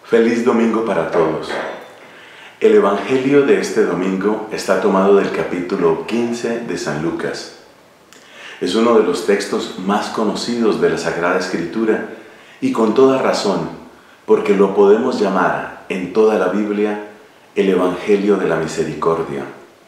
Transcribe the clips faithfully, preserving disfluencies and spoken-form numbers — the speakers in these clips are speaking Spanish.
Feliz domingo para todos. El Evangelio de este domingo está tomado del capítulo quince de San Lucas. Es uno de los textos más conocidos de la Sagrada Escritura y con toda razón, porque lo podemos llamar en toda la Biblia el Evangelio de la Misericordia.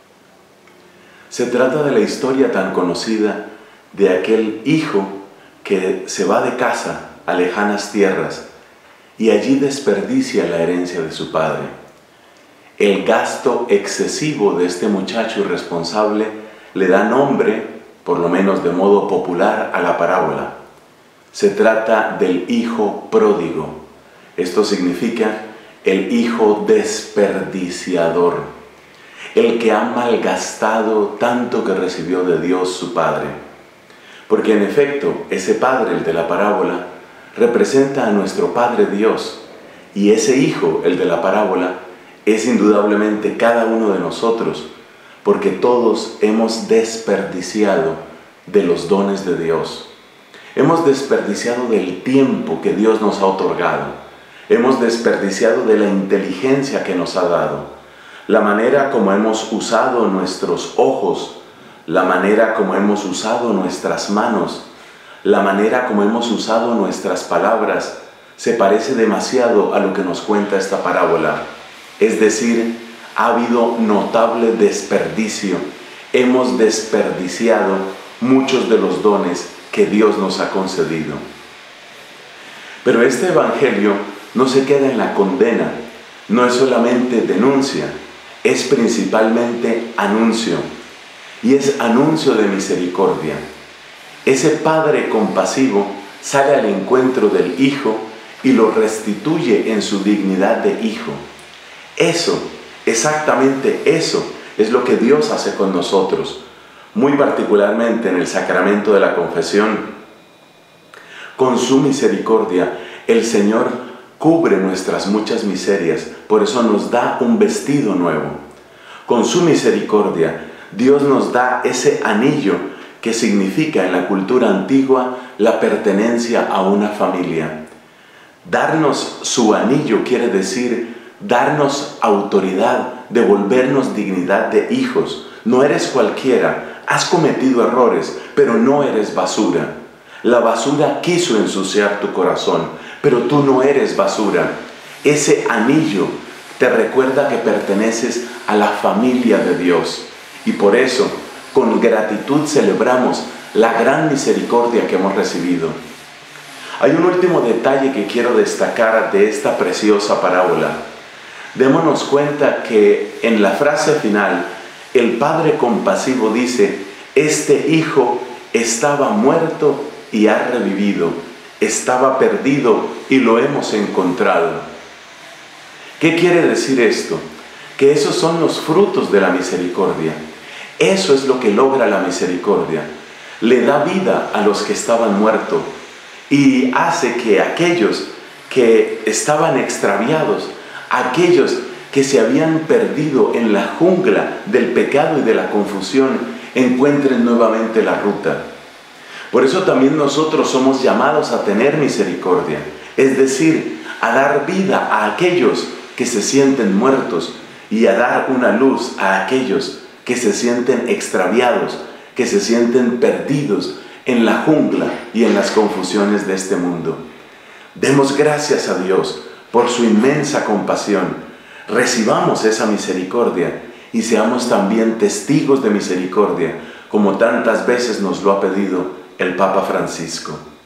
Se trata de la historia tan conocida de aquel hijo que se va de casa a lejanas tierras y allí desperdicia la herencia de su padre. El gasto excesivo de este muchacho irresponsable le da nombre, por lo menos de modo popular, a la parábola. Se trata del hijo pródigo. Esto significa el hijo desperdiciador, el que ha malgastado tanto que recibió de Dios su Padre. Porque en efecto, ese padre, el de la parábola, representa a nuestro Padre Dios, y ese hijo, el de la parábola, es indudablemente cada uno de nosotros, porque todos hemos desperdiciado de los dones de Dios. Hemos desperdiciado del tiempo que Dios nos ha otorgado. Hemos desperdiciado de la inteligencia que nos ha dado. La manera como hemos usado nuestros ojos, la manera como hemos usado nuestras manos, la manera como hemos usado nuestras palabras, se parece demasiado a lo que nos cuenta esta parábola. Es decir, ha habido notable desperdicio. Hemos desperdiciado muchos de los dones que Dios nos ha concedido. Pero este Evangelio no se queda en la condena, no es solamente denuncia, es principalmente anuncio, y es anuncio de misericordia. Ese padre compasivo sale al encuentro del hijo y lo restituye en su dignidad de hijo. Eso, exactamente eso, es lo que Dios hace con nosotros, muy particularmente en el sacramento de la confesión. Con su misericordia, el Señor cubre nuestras muchas miserias, por eso nos da un vestido nuevo. Con su misericordia, Dios nos da ese anillo que significa en la cultura antigua la pertenencia a una familia. Darnos su anillo quiere decir darnos autoridad, devolvernos dignidad de hijos. No eres cualquiera, has cometido errores, pero no eres basura. La basura quiso ensuciar tu corazón, pero tú no eres basura. Ese anillo te recuerda que perteneces a la familia de Dios. Y por eso, con gratitud celebramos la gran misericordia que hemos recibido. Hay un último detalle que quiero destacar de esta preciosa parábola. Démonos cuenta que en la frase final, el Padre compasivo dice: este hijo estaba muerto y ha revivido, estaba perdido y lo hemos encontrado. ¿Qué quiere decir esto? Que esos son los frutos de la misericordia. Eso es lo que logra la misericordia. Le da vida a los que estaban muertos y hace que aquellos que estaban extraviados, aquellos que se habían perdido en la jungla del pecado y de la confusión, encuentren nuevamente la ruta. Por eso también nosotros somos llamados a tener misericordia, es decir, a dar vida a aquellos que se sienten muertos y a dar una luz a aquellos que se sienten extraviados, que se sienten perdidos en la jungla y en las confusiones de este mundo. Demos gracias a Dios por su inmensa compasión. Recibamos esa misericordia y seamos también testigos de misericordia, como tantas veces nos lo ha pedido el Papa Francisco.